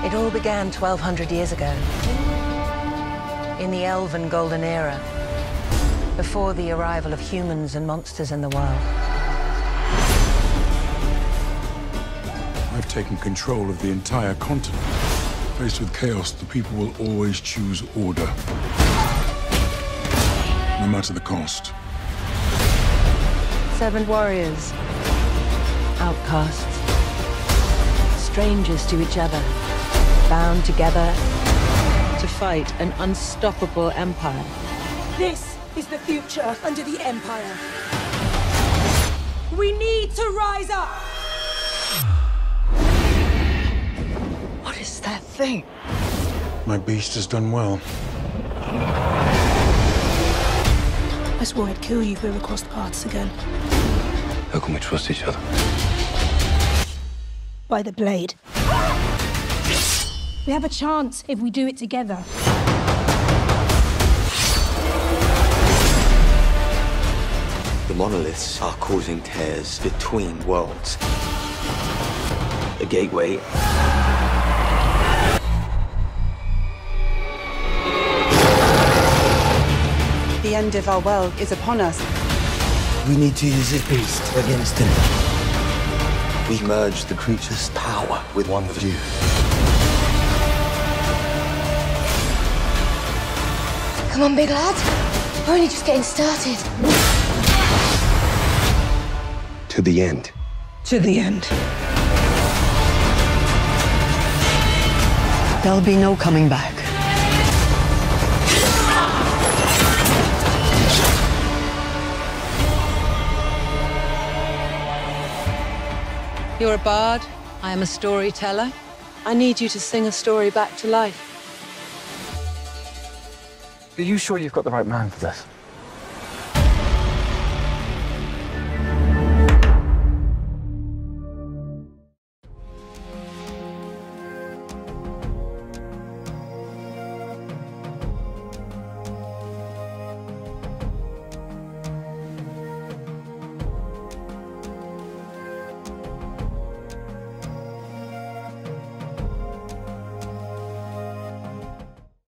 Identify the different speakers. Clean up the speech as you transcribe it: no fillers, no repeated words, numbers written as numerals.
Speaker 1: It all began 1,200 years ago, in the Elven Golden Era, before the arrival of humans and monsters in the world.
Speaker 2: I've taken control of the entire continent. Faced with chaos, the people will always choose order, no matter the cost.
Speaker 1: 7 warriors, outcasts, strangers to each other, bound together to fight an unstoppable empire.
Speaker 3: This is the future under the Empire. We need to rise up!
Speaker 1: What is that thing?
Speaker 2: My beast has done well.
Speaker 3: I swore I'd kill you if we ever crossed paths again.
Speaker 4: How can we trust each other?
Speaker 3: By the blade. We have a chance if we do it together.
Speaker 4: The monoliths are causing tears between worlds. A gateway.
Speaker 5: The end of our world is upon us.
Speaker 4: We need to use this beast against him. We merge the creature's power with one of you.
Speaker 6: Come on, big lad. We're only just getting started.
Speaker 4: To the end.
Speaker 5: To the end.
Speaker 1: There'll be no coming back. You're a bard, I am a storyteller. I need you to sing a story back to life.
Speaker 7: Are you sure you've got the right man for this?